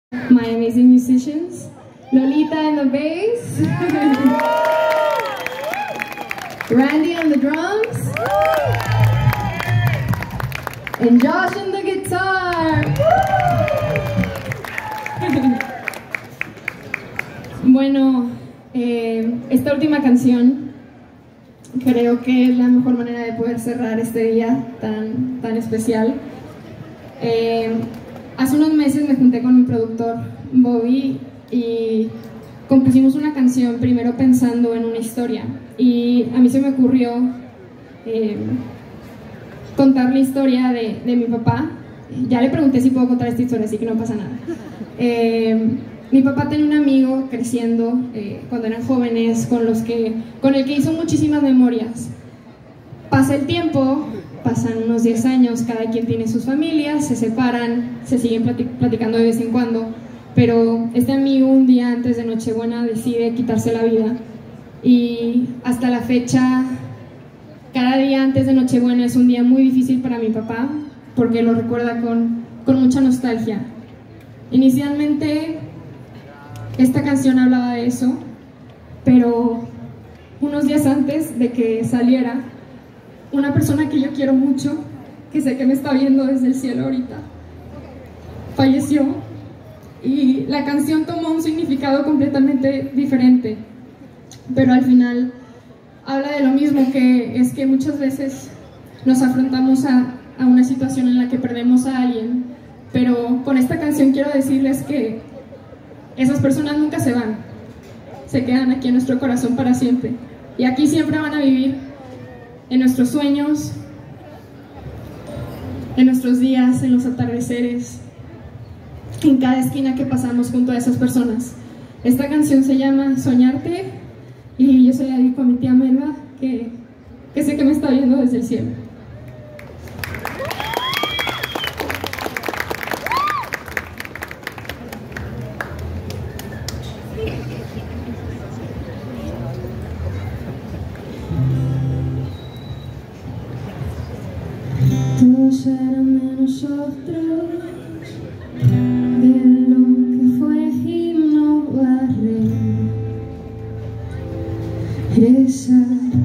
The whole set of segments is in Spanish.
my amazing musicians, Lolita on the bass, Randy on the drums, and Josh on the guitar. Bueno, esta última canción creo que es la mejor manera de poder cerrar este día tan especial. Hace unos meses me junté con mi productor Bobby y compusimos una canción primero pensando en una historia, y a mí se me ocurrió contar la historia de mi papá. Ya le pregunté si puedo contar esta historia, así que no pasa nada. Mi papá tenía un amigo creciendo cuando eran jóvenes con el que hizo muchísimas memorias. Pasa el tiempo, pasan unos 10 años, cada quien tiene sus familias, se separan, se siguen platicando de vez en cuando, pero este amigo un día antes de Nochebuena decide quitarse la vida, y hasta la fecha, cada día antes de Nochebuena es un día muy difícil para mi papá, porque lo recuerda con mucha nostalgia. Inicialmente esta canción hablaba de eso, pero unos días antes de que saliera, una persona que yo quiero mucho, que sé que me está viendo desde el cielo ahorita, falleció, y la canción tomó un significado completamente diferente, pero al final habla de lo mismo, que es que muchas veces nos afrontamos a una situación en la que perdemos a alguien, pero con esta canción quiero decirles que esas personas nunca se van, se quedan aquí en nuestro corazón para siempre, y aquí siempre van a vivir en nuestros sueños, en nuestros días, en los atardeceres, en cada esquina que pasamos junto a esas personas. Esta canción se llama Soñarte, y yo se la dedico a mi tía Melba, que sé que me está viendo desde el cielo. Todo será menos nosotros de lo que fue y no va a regresar.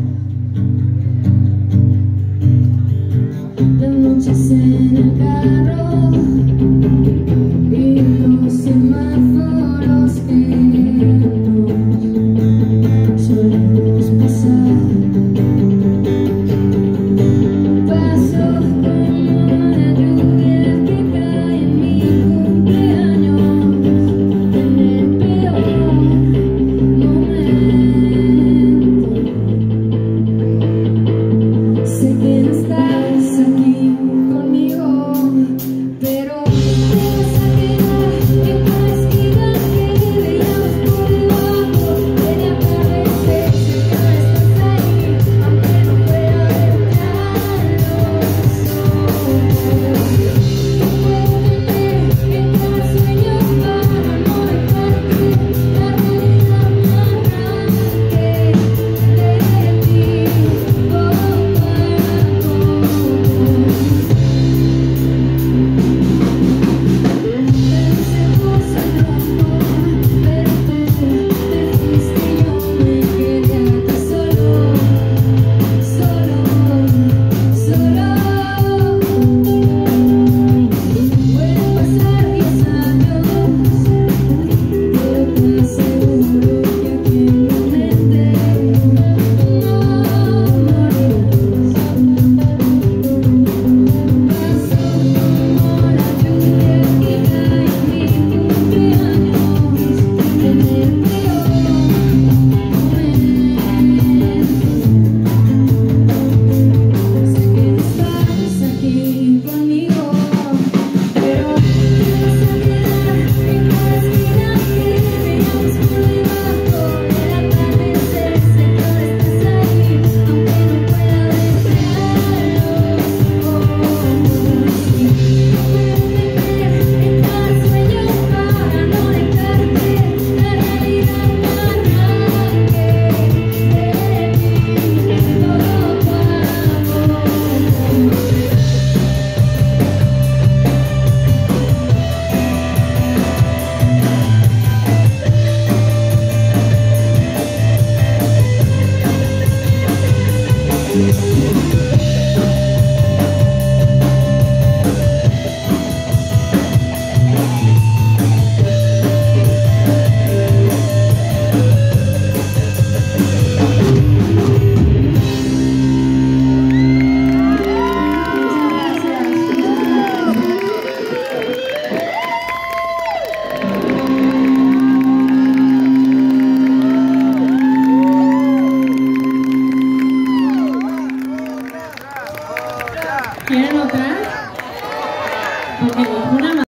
Las noches en el carro y los semáforos